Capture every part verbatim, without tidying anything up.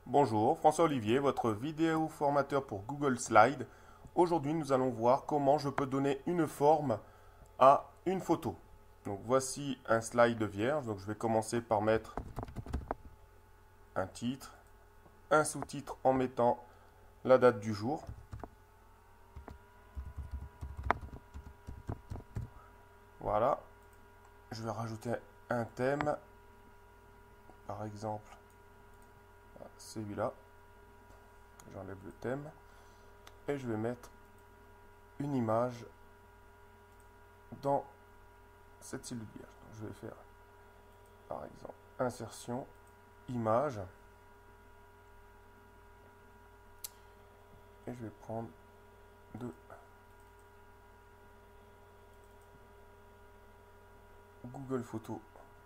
Bonjour, François Olivier, votre vidéo formateur pour Google Slide. Aujourd'hui, nous allons voir comment je peux donner une forme à une photo. Donc voici un slide vierge. Donc je vais commencer par mettre un titre, un sous-titre en mettant la date du jour. Voilà. Je vais rajouter un thème. Par exemple, celui-là. J'enlève le thème. Et je vais mettre une image dans cette cellule vierge. Donc, je vais faire par exemple insertion, image. Et je vais prendre de Google Photos.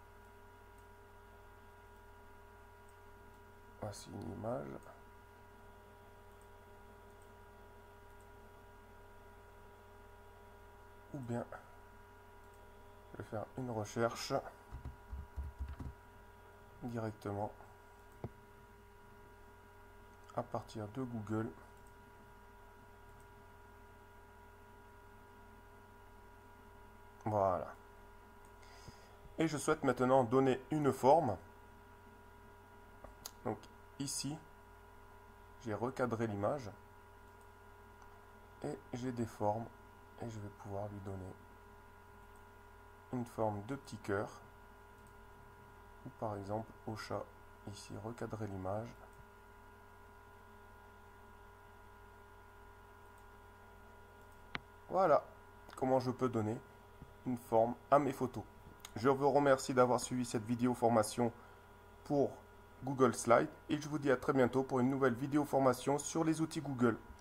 Voici une image. Ou bien je vais faire une recherche directement à partir de Google. Voilà. Et je souhaite maintenant donner une forme. Donc ici, j'ai recadré l'image et j'ai des formes et je vais pouvoir lui donner une forme de petit cœur ou par exemple au chat. Ici, recadrer l'image. Voilà comment je peux donner une forme à mes photos. Je vous remercie d'avoir suivi cette vidéo formation pour Google Slide et je vous dis à très bientôt pour une nouvelle vidéo formation sur les outils Google.